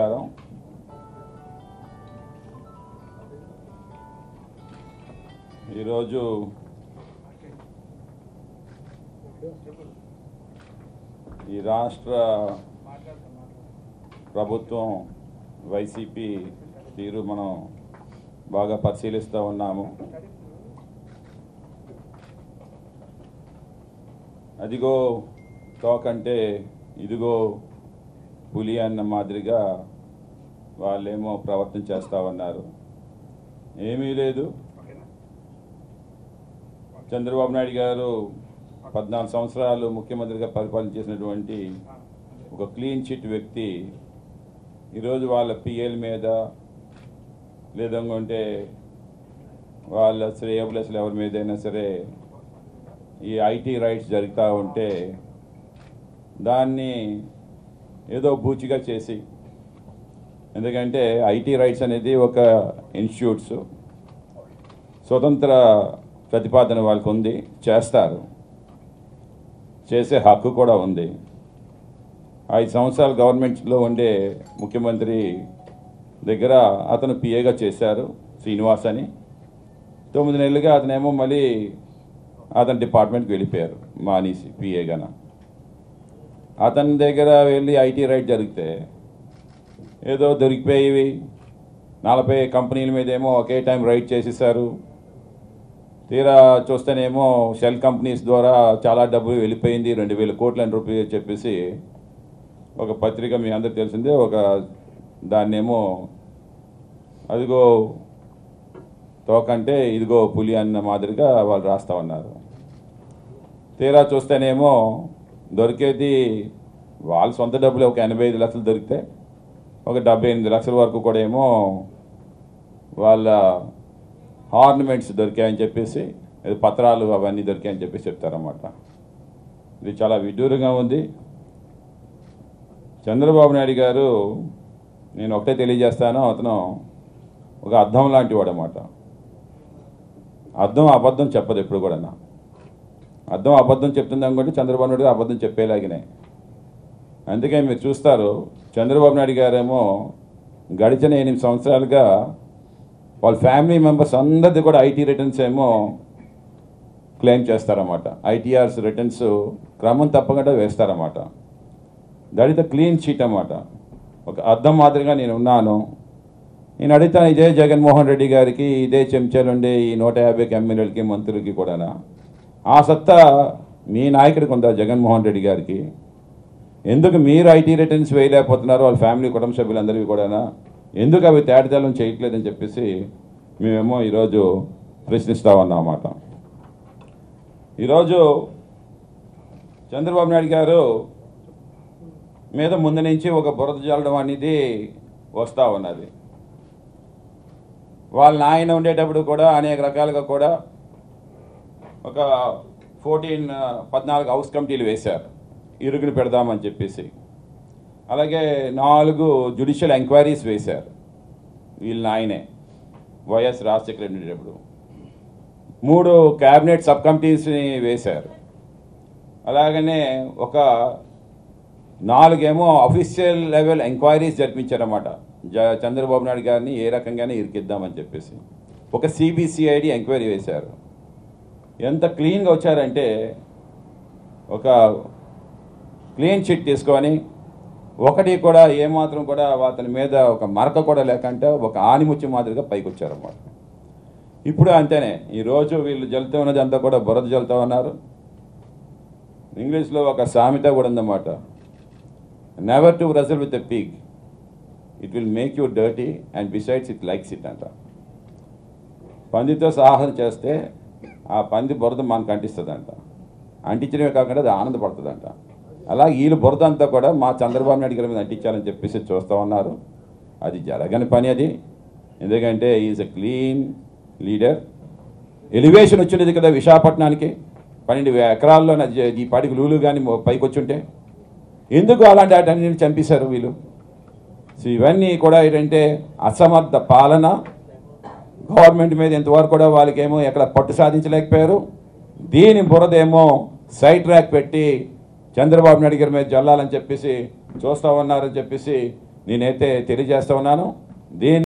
నమస్కారం. ఈరోజు ఈ రాష్ట్ర ప్రభుత్వం వైసీపీ తీరు మనం బాగా పరిశీలిస్తూ ఉన్నాము. అదిగో తోకంటే ఇదిగో పులి అన్న మాదిరిగా వాళ్ళేమో ప్రవర్తన చేస్తూ ఉన్నారు. ఏమీ లేదు. చంద్రబాబు నాయుడు గారు 14 సంవత్సరాలు ముఖ్యమంత్రిగా పరిపాలన చేసినటువంటి ఒక క్లీన్ చిట్ వ్యక్తి ఈరోజు వాళ్ళ పిఎల్ మీద లేదంటే వాళ్ళ శ్రేయబులెస్లు ఎవరి మీదైనా సరే ఈ ఐటీ రైట్స్ జరుగుతూ ఉంటే దాన్ని ఏదో బూచిగా చేసి, ఎందుకంటే ఐటీ రైట్స్ అనేది ఒక ఇన్స్టిట్యూట్స్ స్వతంత్ర ప్రతిపాదన వాళ్ళకు ఉంది, చేస్తారు, చేసే హక్కు కూడా ఉంది. 5 సంవత్సరాలు గవర్నమెంట్లో ఉండే ముఖ్యమంత్రి దగ్గర అతను పిఏగా చేశారు, శ్రీనివాస్ అని. 9 నెలలుగా అతనేమో మళ్ళీ అతని డిపార్ట్మెంట్కి వెళ్ళిపోయారు మానేసి పిఏగాన. అతని దగ్గర వెళ్ళి ఐటీ రైట్ జరిగితే ఏదో దొరికిపోయేవి 40 కంపెనీల మీద ఏమో ఒకే టైం రైట్ చేసేసారు. తీరా చూస్తేనేమో షెల్ కంపెనీస్ ద్వారా చాలా డబ్బులు వెళ్ళిపోయింది, 2000 కోట్ల రూపాయలు చెప్పేసి ఒక పత్రిక మీ అందరికి తెలిసిందే, ఒక దాన్నేమో అదిగో తోకంటే ఇదిగో పులి అన్న మాదిరిగా వాళ్ళు రాస్తూ ఉన్నారు. తీరా చూస్తేనేమో దొరికేది వాళ్ళ సొంత డబ్బులు ఒక 85 లక్షలు దొరికితే ఒక 78 లక్షల వరకు కూడా ఏమో వాళ్ళ ఆర్నమెంట్స్ దొరికాయని చెప్పేసి, పత్రాలు అవన్నీ దొరికాయని చెప్పేసి చెప్తారన్నమాట. ఇది చాలా విడ్డూరంగా ఉంది. చంద్రబాబు నాయుడు గారు, నేను ఒకటే తెలియజేస్తాను, అతను ఒక అద్దం లాంటి వాడు అన్నమాట. అద్దం అబద్ధం చెప్పదు ఎప్పుడు కూడా. అద్దం అబద్ధం చెప్తుంది అనుకుంటే చంద్రబాబు నాయుడు గారు అబద్ధం చెప్పేలాగినే. అందుకే మీరు చూస్తారు, చంద్రబాబు నాయుడు గారేమో గడిచిన 8 సంవత్సరాలుగా వాళ్ళ ఫ్యామిలీ మెంబర్స్ అందరిది కూడా ఐటీ రిటర్న్స్ ఏమో క్లెయిమ్ చేస్తారన్నమాట. ఐటీఆర్స్ రిటర్న్స్ క్రమం తప్పకుండా వేస్తారన్నమాట. That is the clean sheet అన్నమాట. ఒక అద్దం మాదిరిగా నేను ఉన్నాను. నేను అడుగుతాను, ఇదే జగన్మోహన్ రెడ్డి గారికి, ఇదే చెంచాలుండే ఈ 150 ఎమ్మెల్యేలకి మంత్రులకి కూడా ఆ సత్తా మీ నాయకుడికి ఉందా? జగన్మోహన్ రెడ్డి గారికి ఎందుకు మీరు ఐటీ రిటర్న్స్ వేయలేకపోతున్నారు? వాళ్ళ ఫ్యామిలీ కుటుంబ సభ్యులందరికీ కూడా ఎందుకు అవి తేటతెల్లం చేయట్లేదని చెప్పేసి మేమేమో ఈరోజు ప్రశ్నిస్తూ ఉన్నామన్నమాట. ఈరోజు చంద్రబాబు నాయుడు గారు మీద ముందు నుంచి ఒక బురద జల్లడం అనేది వస్తూ ఉన్నది. వాళ్ళ నాయన ఉండేటప్పుడు కూడా అనేక రకాలుగా కూడా ఒక 14 హౌస్ కమిటీలు వేశారు, ఇరుగుని పెడదామని చెప్పేసి. అలాగే 4 జ్యుడిషియల్ ఎంక్వైరీస్ వేశారు వీళ్ళ నాయనే, వైఎస్ రాజశేఖర రెడ్డి ఉండేటప్పుడు. 3 క్యాబినెట్ సబ్ కమిటీస్ని వేశారు. అలాగనే ఒక 4 ఏమో అఫీషియల్ లెవెల్ ఎంక్వైరీస్ జరిపించారన్నమాట. చంద్రబాబు నాయుడు గారిని ఏ రకంగానే ఇరికిద్దామని చెప్పేసి ఒక సిబిసిఐడి ఎంక్వైరీ వేశారు. ఎంత క్లీన్గా వచ్చారంటే, ఒక క్లీన్ చిట్ తీసుకొని ఒకటి కూడా ఏమాత్రం కూడా అతని మీద ఒక మరక కూడా లేకంటే ఒక ఆనిముత్యం మాదిరిగా పైకి వచ్చారన్నమాట. ఇప్పుడు అంతేనే. ఈరోజు వీళ్ళు జల్లుతూ ఉన్నది అంతా కూడా బురద జల్లుతూ ఉన్నారు. ఇంగ్లీష్లో ఒక సామెత కూడా ఉందన్నమాట, never to wrestle with a pig, it will make you dirty and besides it likes it అంట. పందితో సాహసం చేస్తే ఆ పంది బురద మనకు అంటిస్తుందంట, అంటించడమే కాకుండా అది ఆనందపడుతుందంట. అలా వీళ్ళు బురద అంతా కూడా మా చంద్రబాబు నాయుడు గారి మీద అంటించాలని చెప్పేసి చూస్తూ ఉన్నారు. అది జరగని పని అది. ఎందుకంటే is a clean leader. Elevation వచ్చిండేది కదా విశాఖపట్నానికి, 12 ఎకరాల్లో ఈ పాటికి లూలు కానీ పైకి వచ్చుంటే ఎందుకు అలాంటి వాటిని చంపేశారు వీళ్ళు? సో ఇవన్నీ కూడా ఏంటంటే అసమర్థ పాలన. గవర్నమెంట్ మీద ఇంతవరకు కూడా వాళ్ళకేమో ఎక్కడ పట్టు సాధించలేకపోయారు. దీని బురదేమో సైడ్ ట్రాక్ పెట్టి చంద్రబాబు నాయుడు గారి మీద జల్లాలని చెప్పేసి చూస్తూ ఉన్నారని చెప్పేసి నేనైతే తెలియజేస్తా ఉన్నాను. దీన్ని